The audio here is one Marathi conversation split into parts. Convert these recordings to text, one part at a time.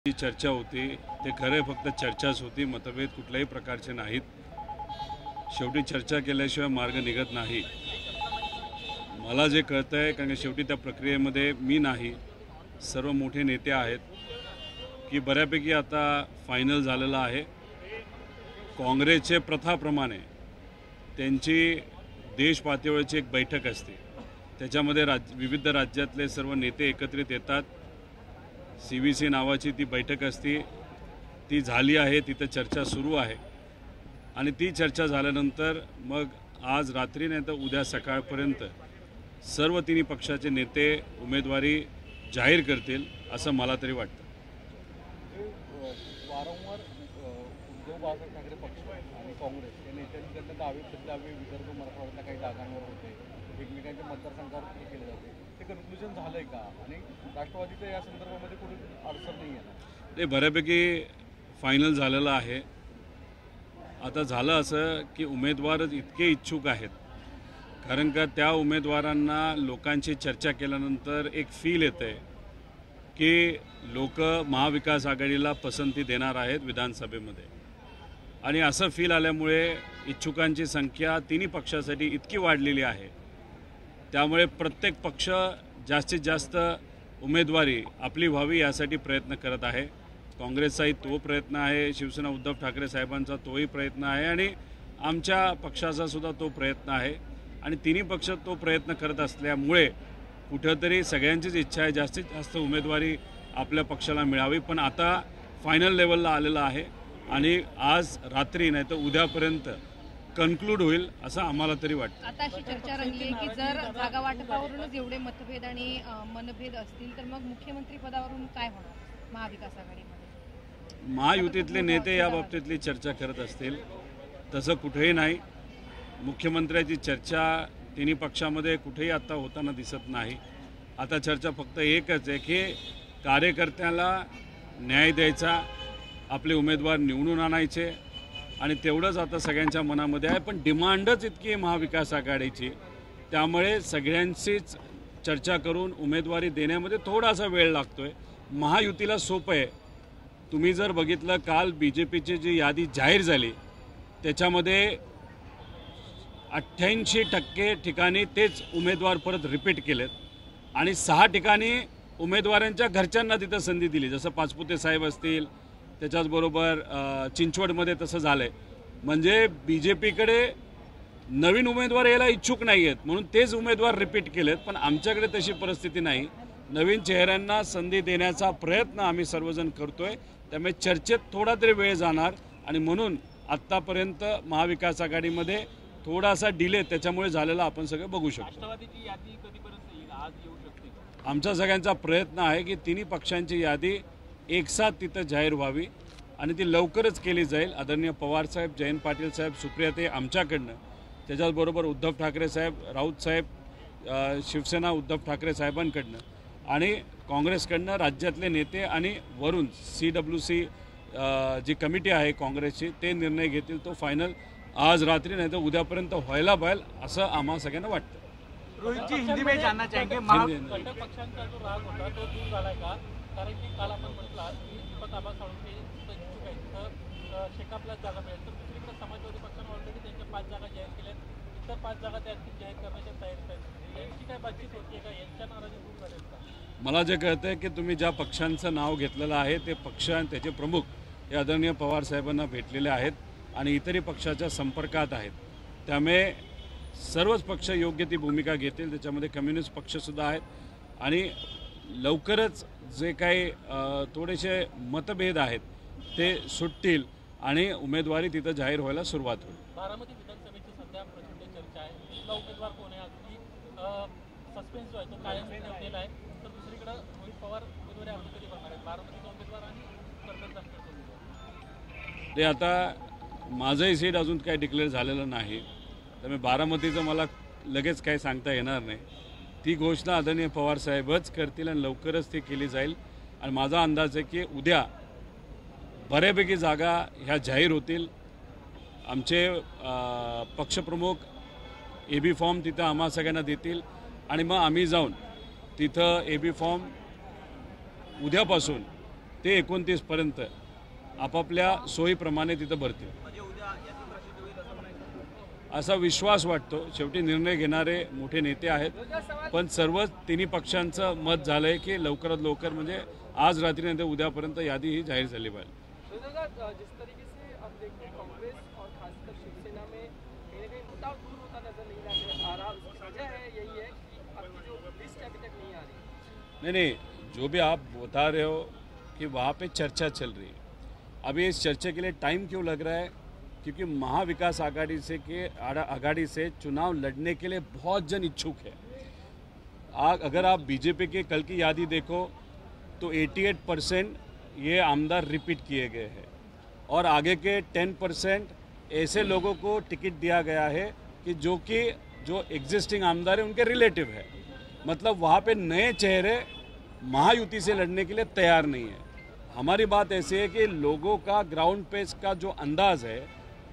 जी चर्चा होती ते खरे फक्त चर्चाच होती, मतभेद कुठल्याही प्रकारचे नाहीत। शेवटी चर्चा केल्याशिवाय मार्ग निघत नाही। मला जे कळतंय कारण शेवटी त्या प्रक्रियेमध्ये मी नाही, सर्व मोठे नेते आहेत की बऱ्यापैकी आता फायनल झालेला आहे। काँग्रेसचे प्रथाप्रमाणे त्यांची देश पातळीवरची एक बैठक असते, त्याच्यामध्ये विविध राज्यातले सर्व नेते एकत्रित येतात। CVC नावाची ती बैठक असते, ती झाली आहे, तिथं चर्चा सुरू आहे आणि ती चर्चा झाल्यानंतर मग आज रात्री नाही तर उद्या सकाळपर्यंत सर्व तिन्ही पक्षाचे नेते उमेदवारी जाहीर करतील असं मला तरी वाटतं। वारंवार उद्धव बाळासाहेब ठाकरे पक्ष आणि काँग्रेस या नेत्यांकडनं दावे विदर्भ मराठवाड्यातल्या काही जागांवर होते, एकमेकांच्या मतदारसंघावर केले जाते, ते कन्क्लुजन झालंय का? आणि राष्ट्रवादीचं या संदर्भामध्ये कुठे अडचण नाही आहे? ते बऱ्यापैकी फायनल झालेलं आहे। आता झालं असं की उमेदवारच इतके इच्छुक आहेत, कारण का त्या उमेदवारांना लोकांची चर्चा केल्यानंतर एक फील येते की लोक महाविकास आघाडीला पसंती देणार आहेत विधानसभेमध्ये, आणि असं फील आल्यामुळे इच्छुकांची संख्या तिन्ही पक्षासाठी इतकी वाढलेली आहे, त्यामुळे प्रत्येक पक्ष जास्तीत जास्त उमेदवारी आपली व्हावी यासाठी प्रयत्न करत आहे। काँग्रेसचाही तो प्रयत्न आहे, शिवसेना उद्धव ठाकरे साहेबांचा तोही प्रयत्न आहे आणि आमच्या पक्षाचा सुद्धा तो प्रयत्न आहे, आणि तिन्ही पक्ष तो प्रयत्न करत असल्यामुळे कुठेतरी सगळ्यांचीच इच्छा आहे जास्तीत जास्त उमेदवारी आपल्या पक्षाला मिळावी। पण आता फायनल लेवलला आलेलं आहे आणि आज रात्री नाही तर उद्यापर्यंत कन्क्लूड होईल असं आम्हाला तरी वाटतं। आता अशी चर्चा रंगली की जर जागा वाटपावरूनच एवढे मतभेद आणि मनभेद असतील तर मग मुख्यमंत्री पदावरून काय होणार महाविकास आघाडीमध्ये? महायुतीतले नेते या बाबतीतली चर्चा करत असतील, तसं कुठेही नाही। मुख्यमंत्र्याची चर्चा तिन्ही पक्षामध्ये कुठेही आता होताना दिसत नाही। आता चर्चा फक्त एकच आहे की कार्यकर्त्याला न्याय द्यायचा, आपले उमेदवार निवडून आणायचे, आणि तेवढंच आता सगळ्यांच्या मनामध्ये आहे। पण डिमांडच इतकी आहे महाविकास आघाडीची, त्यामुळे सगळ्यांचीच चर्चा करून उमेदवारी देण्यामध्ये थोडासा वेळ लागतोय। महायुतीला सोपं आहे। तुम्ही जर बघितलं काल BJPची जी यादी जाहीर झाली त्याच्यामध्ये 88% ठिकाणी तेच उमेदवार परत रिपीट केलेत, आणि 6 ठिकाणी उमेदवारांच्या घरच्यांना तिथं संधी दिली, जसं पाचपुते साहेब असतील, त्याच्याचबरोबर चिंचवडमध्ये तसं झालं आहे। म्हणजे BJPकडे नवीन उमेदवार यायला इच्छुक नाही आहेत म्हणून तेच उमेदवार रिपीट केलेत, पण आमच्याकडे तशी परिस्थिती नाही। नवीन चेहऱ्यांना संधी देण्याचा प्रयत्न आम्ही सर्वजण करतोय, त्यामुळे चर्चेत थोडा तरी वेळ जाणार, आणि म्हणून आत्तापर्यंत महाविकास आघाडीमध्ये थोडासा डिले त्याच्यामुळे झालेला आपण सगळं बघू शकतो। राष्ट्रवादीची यादी कधीपर्यंत येईल? आज येऊ शकते? आमचा सगळ्यांचा प्रयत्न आहे की तिन्ही पक्षांची यादी एकसाथ तिथं जाहीर व्हावी, आणि ती लवकरच केली जाईल। आदरणीय पवारसाहेब, जयंत पाटील साहेब, सुप्रियाताई आमच्याकडनं, त्याच्याचबरोबर उद्धव ठाकरे साहेब, राऊत साहेब, शिवसेना उद्धव ठाकरे साहेबांकडनं, आणि काँग्रेसकडनं राज्यातले नेते, आणि वरून CWC जी कमिटी आहे काँग्रेसची ते निर्णय घेतील। तो फायनल आज रात्री नाही तर उद्यापर्यंत व्हायला पाहिजे असं आम्हा सगळ्यांना वाटतं। रोहित जी, हिंदी में जानना चाहेंगे, घटक पक्षांचा जो राग होता तो दूर झालाय का? कारण की काल आपण म्हटलं की दीपक आबा साळुंखे इच्छुक आहेत, तर शेकापला जागा मिळेल, तर दुसरीकडे समाजवादी पक्षानं ऑलरेडी त्यांच्या 5 जागा जाहीर केल्यात, इतर 5 जागा त्या आणखी जाहीर करण्याच्या तयारीत आहेत। यांची काय बातचीत होती का? यांच्या नाराजी दूर झालेत का? मला जे कळतं आहे की तुम्ही ज्या पक्षांचं नाव घेतलेलं आहे ते पक्ष आणि त्याचे प्रमुख हे आदरणीय पवार साहेबांना भेटलेले आहेत आणि इतरही पक्षाच्या संपर्कात आहेत, त्यामुळे सर्वच पक्ष योग्य ती भूमिका घेतील। त्याच्यामध्ये कम्युनिस्ट पक्षसुद्धा आहेत, आणि लवकरच जे काही थोडेसे मतभेद आहेत ते सुटतील आणि उमेदवारी तिथं जाहीर व्हायला सुरुवात होईल। बारामती विधानसभेची सध्या प्रचंड चर्चा आहे, तिथला उमेदवार कोण आहे अजूनही सस्पेन्स जो आहे तो कायम ठेवलेला आहे, तर दुसरीकडे रोहित पवार उमेदवारी अर्ज कधी करणार आहेत? बारामतीचा उमेदवार आणि कर्जत जामखेडचा उमेदवार ते आता माझंही सीट अजून काही डिक्लेअर झालेलं नाही, त्यामुळे बारामतीचं मला लगेच काही सांगता येणार नाही। ती घोषणा आदरणीय पवारसाहेबच करतील आणि लवकरच ती केली जाईल, आणि माझा अंदाज आहे की उद्या बऱ्यापैकी जागा ह्या जाहीर होतील। आमचे पक्षप्रमुख AB फॉर्म तिथं आम्हा सगळ्यांना देतील, आणि मग आम्ही जाऊन तिथं AB फॉर्म उद्यापासून ते 29पर्यंत आपापल्या सोयीप्रमाणे तिथं भरतील असा विश्वास वाटतो. शेवटी निर्णय घेणारे मोठे नेते आहेत, पण सर्व तिन्ही पक्षांचं मत झालं आहे की लवकरात लवकर म्हणजे आज रात्रीनंतर उद्यापर्यंत यादी ही जाहीर झाली पाहिजे. जिस तरीके से अब देखते हैं कांग्रेस और खासकर शिवसेना में कहीं ना कहीं मुद्दा दूर होता नजर नहीं आ रहा, उसकी वजह है यही है कि आपकी जो लिस्ट अभी तक नहीं आ रही. नहीं, जो भी आप बता रहे हो कि वहाँ पे चर्चा चल रही है. अभी इस चर्चा के लिए टाइम क्यों लग रहा है? क्योंकि महाविकास आघाड़ी से चुनाव लड़ने के लिए बहुत जन इच्छुक है. अगर आप बीजेपी के कल की यादी देखो तो 88% ये आमदार रिपीट किए गए हैं और आगे के 10% ऐसे लोगों को टिकट दिया गया है कि जो एग्जिस्टिंग आमदार है उनके रिलेटिव है. मतलब वहाँ पे नए चेहरे महायुति से लड़ने के लिए तैयार नहीं है. हमारी बात ऐसी है कि लोगों का ग्राउंड पे का जो अंदाज है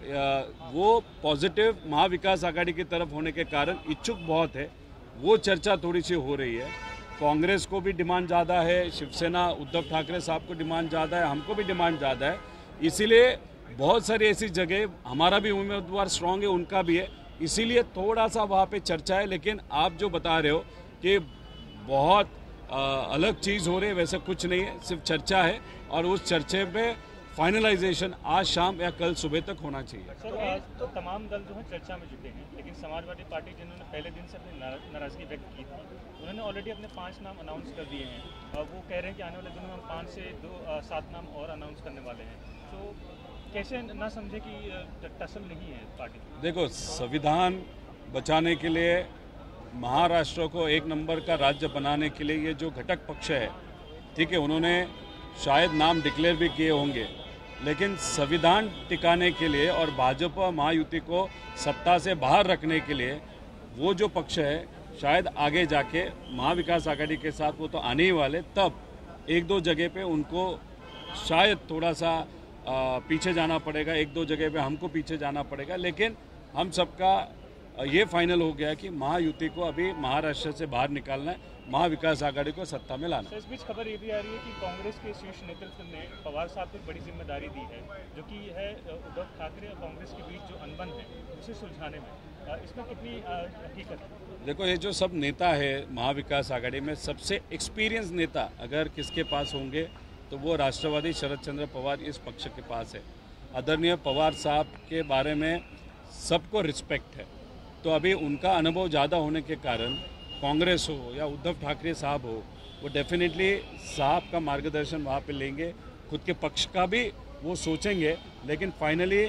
वो पॉजिटिव महाविकास आघाड़ी की तरफ होने के कारण इच्छुक बहुत है. वो चर्चा थोड़ी सी हो रही है. कांग्रेस को भी डिमांड ज़्यादा है, शिवसेना उद्धव ठाकरे साहब को डिमांड ज़्यादा है, हमको भी डिमांड ज़्यादा है. इसीलिए बहुत सारी ऐसी जगह हमारा भी उम्मीदवार स्ट्रांग है, उनका भी है, इसीलिए थोड़ा सा वहाँ पे चर्चा है. लेकिन आप जो बता रहे हो कि बहुत अलग चीज़ हो रही है, वैसे कुछ नहीं है, सिर्फ चर्चा है और उस चर्चे पे फाइनलाइजेशन आज शाम या कल सुबह तक होना चाहिए. सर, तो तमाम दल जो है चर्चा में जुटे हैं, लेकिन समाजवादी पार्टी जिन्होंने पहले दिन से अपनी नाराजगी व्यक्त की थी, उन्होंने ऑलरेडी अपने 5 नाम अनाउंस कर दिए हैं. वो कह रहे हैं कि आने वाले दिनों में हम 5 से 7 नाम और अनाउंस करने वाले हैं. तो कैसे ना समझे कि टसल नहीं है पार्टी? देखो, संविधान बचाने के लिए, महाराष्ट्र को एक नंबर का राज्य बनाने के लिए ये जो घटक पक्ष है, ठीक है, उन्होंने शायद नाम डिक्लेयर भी किए होंगे, लेकिन संविधान टिकाने के लिए और भाजपा महायुति को सत्ता से बाहर रखने के लिए वो जो पक्ष है, शायद आगे जाके महाविकास आघाड़ी के साथ वो तो आने ही वाले, तब 1-2 जगह पे उनको शायद थोड़ा सा पीछे जाना पड़ेगा, 1-2 जगह पे हमको पीछे जाना पड़ेगा. लेकिन हम सबका ये फाइनल हो गया कि महायुति को अभी महाराष्ट्र से बाहर निकालना है, महाविकास आघाड़ी को सत्ता में लाना. इस बीच खबर ये भी आ रही है कि कांग्रेस के शीर्ष नेतृत्व ने पवार साहब को बड़ी जिम्मेदारी दी है, जो कि है उद्धव ठाकरे और कांग्रेस के बीच जो अनबन है उसे सुलझाने में. इसमें कितनी हकीकत है? देखो, ये जो सब नेता है महाविकास आघाड़ी में, सबसे एक्सपीरियंस नेता अगर किसके पास होंगे तो वो राष्ट्रवादी शरद चंद्र पवार इस पक्ष के पास है. आदरणीय पवार साहब के बारे में सबको रिस्पेक्ट है, तो अभी उनका अनुभव ज़्यादा होने के कारण कांग्रेस हो या उद्धव ठाकरे साहब हो, वो डेफिनेटली साहब का मार्गदर्शन वहाँ पे लेंगे, खुद के पक्ष का भी वो सोचेंगे. लेकिन फाइनली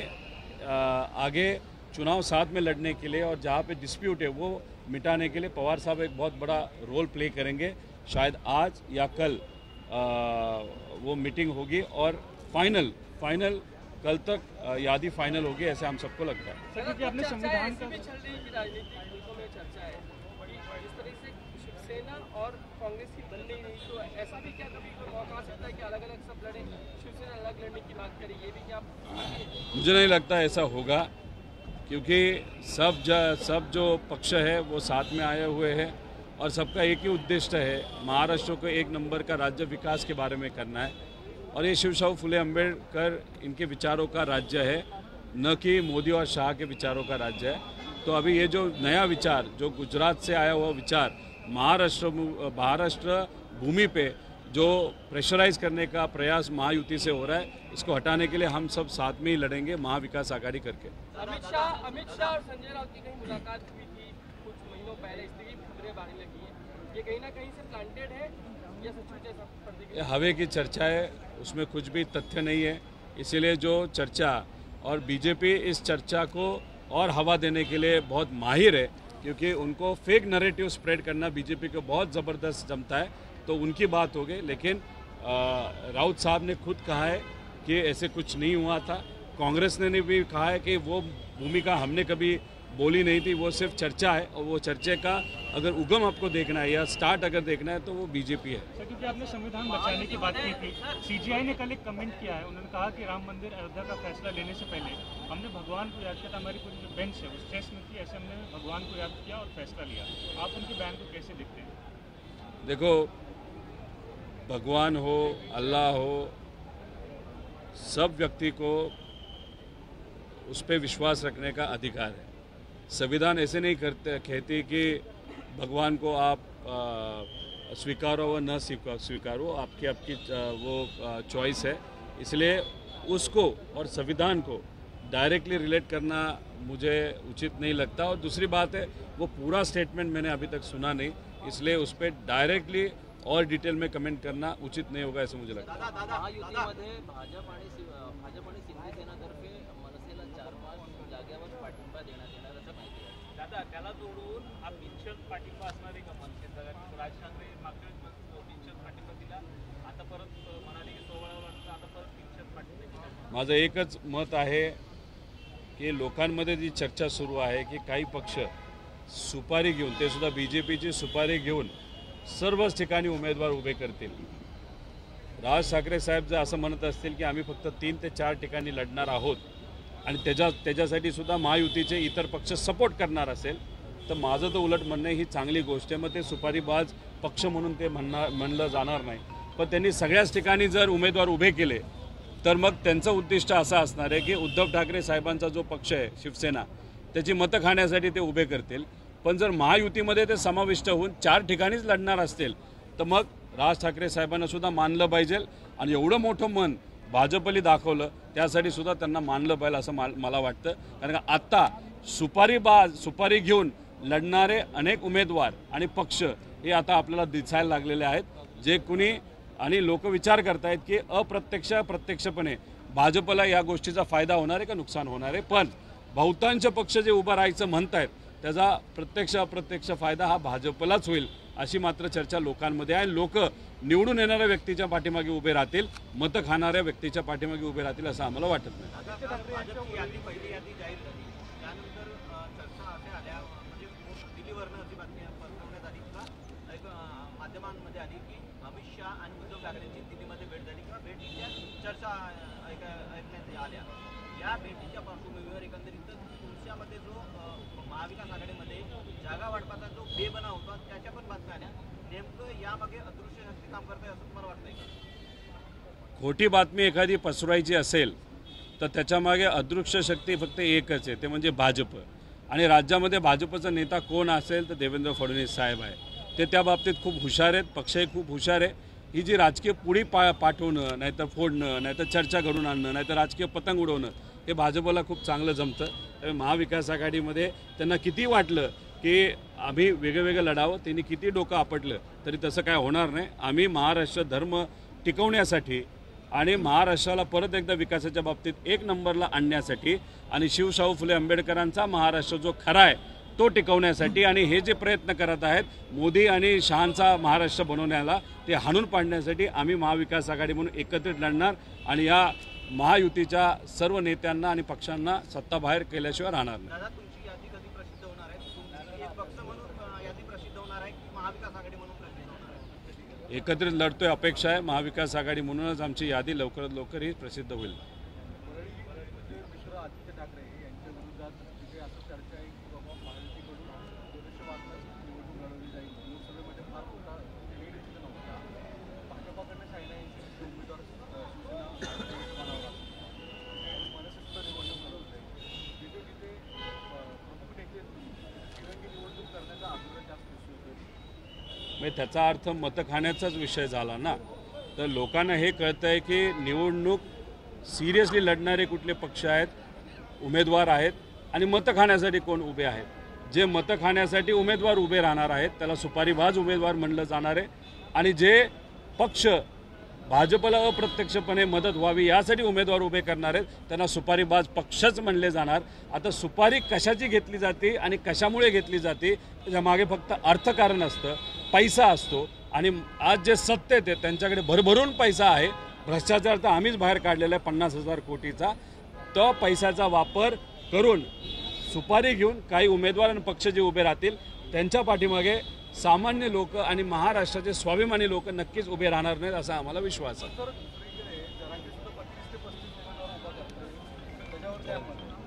आगे चुनाव साथ में लड़ने के लिए और जहाँ पे डिस्प्यूट है वो मिटाने के लिए पवार साहब एक बहुत बड़ा रोल प्ले करेंगे. शायद आज या कल वो मीटिंग होगी और फाइनल कल तक यादी फाइनल होगी, ऐसे हम सबको लगता है. सर, क्योंकि आपने संविधान का चल रही है कि राजनीतिक मुल्कों में चर्चा है कि जिस तरह से शिवसेना और कांग्रेस की बन नहीं रही, तो ऐसा भी क्या कभी कोई मौका आ सकता है कि अलग अलग सब लड़े, शिवसेना अलग लड़ने की बात करे, ये भी क्या? मुझे नहीं लगता ऐसा होगा, क्योंकि सब जो पक्ष है वो साथ में आए हुए हैं और सबका एक ही उद्देश्य है, महाराष्ट्र को एक नंबर का राज्य विकास के बारे में करना है. और ये शिवशाहू फुले अम्बेडकर इनके विचारों का राज्य है, न कि मोदी और शाह के विचारों का राज्य है. तो अभी ये जो नया विचार, जो गुजरात से आया हुआ विचार, महाराष्ट्र भूमि पे जो प्रेशराइज करने का प्रयास महायुति से हो रहा है, इसको हटाने के लिए हम सब साथ में ही लड़ेंगे महाविकास आघाड़ी करके. अमित शाह और संजय राउत की कहीं मुलाकात हुई थी कुछ महीनों पहले, इसलिए खबरें बाहर लगी है. ये कहीं ना कहीं से प्लांटेड है या सचमुच ऐसा पर्दे की? हवे की चर्चा है, उसमें कुछ भी तथ्य नहीं है. इसीलिए जो चर्चा, और बीजेपी इस चर्चा को और हवा देने के लिए बहुत माहिर है, क्योंकि उनको फेक नैरेटिव स्प्रेड करना बीजेपी को बहुत ज़बरदस्त जमता है, तो उनकी बात हो गई. लेकिन राउत साहब ने खुद कहा है कि ऐसे कुछ नहीं हुआ था. कांग्रेस ने भी कहा है कि वो भूमिका हमने कभी बोली नहीं थी, वो सिर्फ चर्चा है. और वो चर्चे का अगर उगम आपको देखना है या स्टार्ट अगर देखना है तो वो बीजेपी है. सर, क्योंकि आपने संविधान बचाने की बात की थी, सीजीआई ने कल एक कमेंट किया है. उन्होंने कहा कि राम मंदिर अयोध्या का फैसला लेने से पहले हमने भगवान को याद किया था. हमारी पूरी जो बेंच है वो स्ट्रेस में थी, ऐसे हमने भगवान को याद किया और फैसला लिया. आप उनके बयान को कैसे देखते हैं? देखो, भगवान हो, अल्लाह हो, सब व्यक्ति को उस पर विश्वास रखने का अधिकार है। संविधान ऐसे नहीं कहती कि भगवान को आप स्वीकारो व न स्वीकारो, आपकी वो चॉइस है। इसलिए उसको और संविधान को डायरेक्टली रिलेट करना मुझे उचित नहीं लगता। और दूसरी बात है, वो पूरा स्टेटमेंट मैंने अभी तक सुना नहीं, इसलिए उस पर डायरेक्टली और डिटेल में कमेंट करना उचित नहीं होगा, ऐसा मुझे लगता है। महायुतीमध्ये भाजप आणि शिंदेसेनातर्फे मनसेला 4-5 जागेवर पाठिंबा देण्यात येणार असं माहिती आहे। दादा, त्याला जोडून हा बिनशर्त पाठिंबा असणार आहे का मनसेचा? राज ठाकरे मागच्या वेळेस बिनशर्त पाठिंबा दिला, आता परत म्हणाले की 16 वर्षाचा आता परत बिनशर्त पाठिंबा दिला। माझं एकच मत आहे की लोकांमध्ये जी चर्चा सुरू आहे की काही पक्ष सुपारी घेऊन, ते सुद्धा BJPची सुपारी घेऊन सर्वच ठिकाणी उमेदवार उभे करतील। राज ठाकरे साहेब जर असं म्हणत असतील की आम्ही फक्त 3 ते 4 ठिकाणी लढणार आहोत आणि त्याच्यासाठी सुद्धा महायुतीचे इतर पक्ष सपोर्ट करणार असेल, तर माझं तर उलट म्हणणं ही चांगली गोष्ट आहे। मग ते सुपारीबाज पक्ष म्हणून ते म्हणलं जाणार नाही, पण त्यांनी सगळ्याच ठिकाणी जर उमेदवार उभे केले तर मग त्यांचं उद्दिष्ट असं असणार आहे की उद्धव ठाकरे साहेबांचा जो पक्ष आहे शिवसेना, त्याची मतं खाण्यासाठी ते उभे करतील। पण जर महायुतीमध्ये ते समाविष्ट होऊन 4 ठिकाणीच लढणार असतील तर मग राज ठाकरे साहेबांना सुद्धा मानलं पाहिजे। आणि एवढं मोठं मन भाजपली दाखवलं, त्यासाठी सुद्धा त्यांना मानलं पाहिजे असं मला वाटतं। कारण का आत्ता सुपारी घेऊन लढणारे अनेक उमेदवार आणि पक्ष हे आता आपल्याला दिसायला लागलेले आहेत, जे कुणी आणि लोक विचार करतायत की प्रत्यक्षपणे भाजपला या गोष्टीचा फायदा होणार आहे का नुकसान होणार आहे। पण बहुतांश पक्ष जे उभं राहायचं म्हणतायत त्याचा अप्रत्यक्ष फायदा हा भाजपलाच होईल, अशी मात्र चर्चा लोकांमध्ये आहे। लोक निवडून येणाऱ्या व्यक्तीच्या पाठीमागे उभे राहतील, मतं खाणाऱ्या व्यक्तीच्या पाठीमागे उभे राहतील असं आम्हाला वाटत नाही। भाजपची यादी, पहिली यादी जाहीर झाली, त्यानंतर चर्चा अशा आल्या, म्हणजे दिल्लीवरनं अशी बातमी पसरवण्यात आली किंवा एक माध्यमांमध्ये आली की अमित शाह आणि उद्धव ठाकरेंची दिल्लीमध्ये भेट झाली किंवा भेटीच्या चर्चा ऐकण्यात आल्या। या भेटीच्या पार्श्वभूमीवर एकंदरीत तुमच्यामध्ये जो महाविकास आघाडीमध्ये जागा वाटपाचा जो बेबना होता त्याच्या पण बातम्या आल्या, नेमकं यामागे अदृश्य शक्ती काम करते असं तुम्हाला वाटतंय का? खोटी बातमी एखादी पसरवायची असेल तर त्याच्यामागे अदृश्य शक्ती फक्त एकच आहे, ते म्हणजे भाजप। आणि राज्यामध्ये भाजपचा नेता कोण असेल तर देवेंद्र फडणवीस साहेब आहे। ते त्या बाबतीत खूप हुशार आहेत, पक्षही खूप हुशार आहे। ही जी राजकीय पुढी पाठवणं, नाहीतर फोडणं, नाहीतर चर्चा घडून आणणं, नाहीतर राजकीय पतंग उडवणं, हे भाजपला खूप चांगलं जमतं। त्यामुळे महाविकास आघाडीमध्ये त्यांना किती वाटलं की आम्ही वेगळं लढावं, त्यांनी किती डोकं आपटलं तरी तसं काय होणार नाही। आम्ही महाराष्ट्र धर्म टिकवण्यासाठी आणि महाराष्ट्राला परत एकदा विकासाच्या बाबतीत 1 नंबरला आणण्यासाठी आणि शिवशाहू फुले आंबेडकरांचा महाराष्ट्र जो खरा आहे तो टिकवण्यासाठी आणि हे जे प्रयत्न करत आहेत मोदी आणि शहांचा महाराष्ट्र बनवण्याला, ते हाणून पाडण्यासाठी आम्ही महाविकास आघाडी म्हणून एकत्रित लढणार आणि या महायुतीच्या सर्व नेत्यांना आणि पक्षांना सत्ता बाहेर केल्याशिवाय राहणार नाही। दादा, तुमची यादी कधी प्रसिद्ध होणार आहे? तुमची एक पक्ष म्हणून यादी प्रसिद्ध होणार आहे की महाविकास आघाडी म्हणून प्रसिद्ध होणार आहे? एकत्रित लढतोय, अपेक्षा आहे महाविकास आघाडी म्हणूनच आमची यादी लवकरात लवकर ही प्रसिद्ध होईल। मित्र आदित्य ठाकरे यांच्या विरोधात तिथे असं चर्चा आहे की बाबा महायुतीकडून प्रदेशवादाची निवडणूक लढवली जाईल, लोकसभेमध्ये फार मोठा निर्णय नव्हता, भाजपाकडनं सायना यांची उमेदवार शिवसेना मनसेसुद्धा निवडणूक लढवते, तिथे प्रमुख नेते तिरंगी निवडणूक करण्याचा आग्रह जास्त दिसून येतो। म्हणजे त्याचा अर्थ मतं खाण्याचाच विषय झाला ना। तर लोकांना हे कळतं आहे की निवडणूक सिरियसली लढणारे कुठले पक्ष आहेत, उमेदवार आहेत आणि मतं खाण्यासाठी कोण उभे आहेत। जे मतं खाण्यासाठी उमेदवार उभे राहणार आहेत त्याला सुपारीबाज उमेदवार म्हणलं जाणार आहे आणि जे पक्ष भाजपला अप्रत्यक्षपणे मदत व्हावी यासाठी उमेदवार उभे करणार आहेत त्यांना सुपारीबाज पक्षच म्हणले जाणार। आता सुपारी कशाची घेतली जाते आणि कशामुळे घेतली जाते त्याच्या मागे फक्त अर्थकारण असतं, पैसा असतो आणि आज जे सत्तेत आहेत त्यांच्याकडे भरभरून पैसा आहे। भ्रष्टाचार तर आम्हीच बाहेर काढलेला आहे 50,000 कोटीचा। तो पैशाचा वापर करून सुपारी घेऊन काही उमेदवार आणि पक्ष जे उभे राहतील त्यांच्या पाठीमागे सामान्य लोक आणि महाराष्ट्राचे स्वाभिमानी लोक नक्कीच उभे राहणार नाहीत असा आम्हाला विश्वास आहे। तर दुसरीकडे जरांगीसुद्धा 25 ते 35 उमेदवार उभा करतोय, त्याच्यावर काय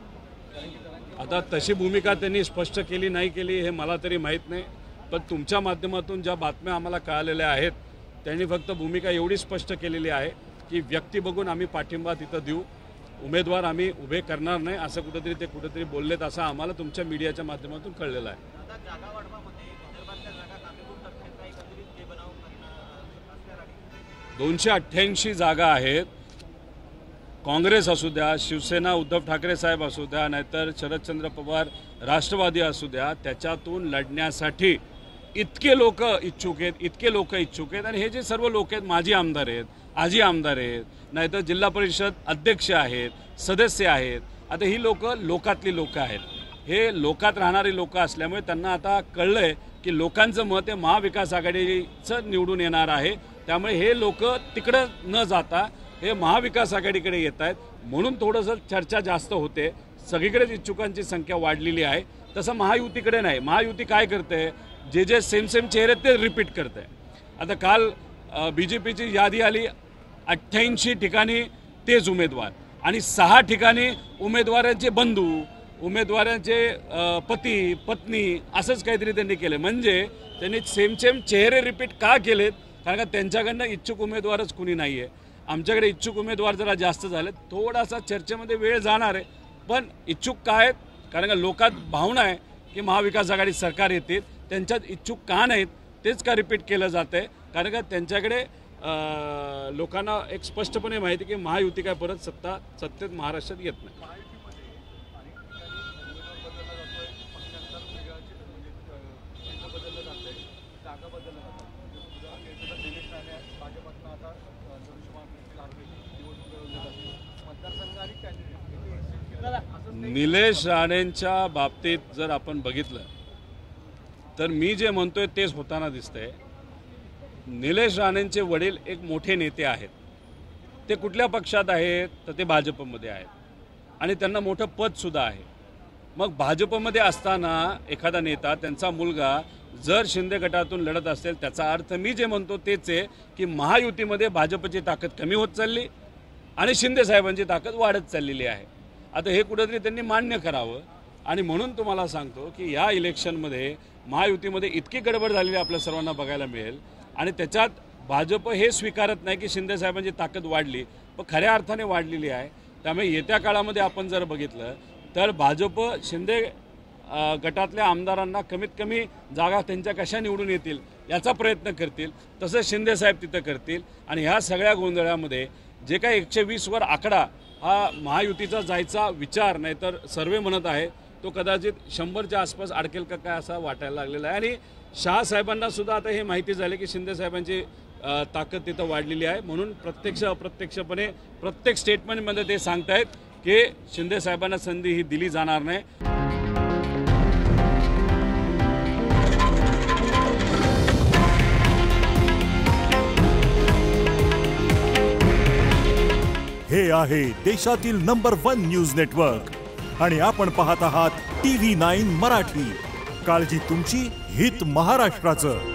मत? आता तशी भूमिका त्यांनी स्पष्ट केली नाही केली हे मला तरी माहीत नाही, पण तुमच्या माध्यमातून ज्या बातम्या आम्हाला कळालेल्या आहेत त्यांनी फक्त भूमिका एवढी स्पष्ट केलेली आहे की व्यक्ती बघून आम्ही पाठिंबा तिथं देऊ, उमेदवार आम्ही उभे करणार नाही, असं कुठेतरी बोललेत, असं आम्हाला तुमच्या मीडियाच्या माध्यमातून कळलेलं आहे. आता जागा वाढवामध्ये विदर्भातल्या जागा काटेकोर टक्क्यांचा एकंदरीत जे बनाव असल्या राहिली 288 जागा आहेत. काँग्रेस असू द्या, शिवसेना उद्धव ठाकरे साहेब असू द्या, नाहीतर शरदचंद्र पवार राष्ट्रवादी असू द्या, त्याच्यातून लढण्यासाठी इतके लोक इच्छुक आहेत. आणि हे जे सर्व लोक आहेत, माजी आमदार आहेत, आजी आमदार आहेत, नाहीतर जिल्हा परिषद अध्यक्ष आहेत, सदस्य आहेत. आता ही लोकातली लोक आहेत. हे लोकात राहणारी लोक असल्यामुळे त्यांना आता कळलंय की लोकांचं मत हे महाविकास आघाडीचं निवडून येणार आहे. त्यामुळे हे लोक तिकडं न जाता हे महाविकास आघाडीकडे येत आहेत. म्हणून थोडंसं चर्चा जास्त होते. सगळीकडेच इच्छुकांची संख्या वाढलेली आहे. तसं महायुतीकडे नाही. महायुती काय करते, जे सेम चेहरे ते रिपीट करते. आता काल BJPची यादी आली, 88 ठिकाणी तेच उमेदवार आणि 6 ठिकाणी उमेदवारांचे बंधू, उमेदवारांचे पती पत्नी असंच काहीतरी त्यांनी केलं. म्हणजे त्यांनी सेम चेहरे रिपीट का केलेत? कारण का त्यांच्याकडनं इच्छुक उमेदवारच कुणी नाही आहे. आमच्याकडे इच्छुक उमेदवार जरा जास्त झाले, थोडासा चर्चेमध्ये वेळ जाणार आहे. पण इच्छुक काय आहेत? कारण का लोकात भावना आहे की महाविकास आघाडी सरकार येते, त्यांच्यात इच्छुक का नाहीत तेच का रिपीट केलं जातं आहे. कारण का त्यांच्याकडे लोकांना एक स्पष्टपणे माहिती की महायुती काय परत सत्तेत महाराष्ट्रात येत नाही. निलेश राणेंच्या बाबतीत जर आपण बघितलं तर मी जे म्हणतोय तेच होताना दिसतंय. निलेश राणेंचे वडील एक मोठे नेते आहेत. ते कुठल्या पक्षात आहेत तर ते भाजपमध्ये आहेत आणि त्यांना मोठं पदसुद्धा आहे. मग भाजपमध्ये असताना एखादा नेता, त्यांचा मुलगा जर शिंदे गटातून लढत असेल, त्याचा अर्थ मी जे म्हणतो तेच आहे की महायुतीमध्ये भाजपची ताकद कमी होत चालली आणि शिंदे साहेबांची ताकद वाढत चाललेली आहे. आता हे कुठेतरी त्यांनी मान्य करावं. आणि म्हणून तुम्हाला सांगतो की या इलेक्शनमध्ये महायुतीमध्ये इतकी गडबड झालेली आपल्या सर्वांना बघायला मिळेल. आणि त्याच्यात भाजप हे स्वीकारत नाही की शिंदे साहेबांची ताकद वाढली, पण खऱ्या अर्थाने वाढलेली आहे. त्यामुळे येत्या काळामध्ये आपण जर बघितलं तर भाजप शिंदे गटातल्या आमदारांना कमीत कमी जागा त्यांच्या कशा निवडून येतील याचा प्रयत्न करतील. तसंच शिंदे साहेब तिथं करतील. आणि ह्या सगळ्या गोंधळामध्ये जे काही 120वर आकडा हा महायुतीचा जायचा विचार, नाही तर सर्वे म्हणत आहे, तो कदाचित 100च्या आसपास अडकेल का काय असा वाटायला लागलेला आहे. आणि शहासाहेबांना सुद्धा आता हे माहिती झाले की शिंदे साहेबांची ताकद तिथं वाढलेली आहे. म्हणून प्रत्यक्ष अप्रत्यक्षपणे प्रत्येक स्टेटमेंटमध्ये ते सांगतायत की शिंदे साहेबांना संधी ही दिली जाणार नाही. हे आहे देशातील नंबर 1 न्यूज नेटवर्क आणि आपण पाहत आहात TV9 मराठी. काळजी तुमची, हित महाराष्ट्राचं.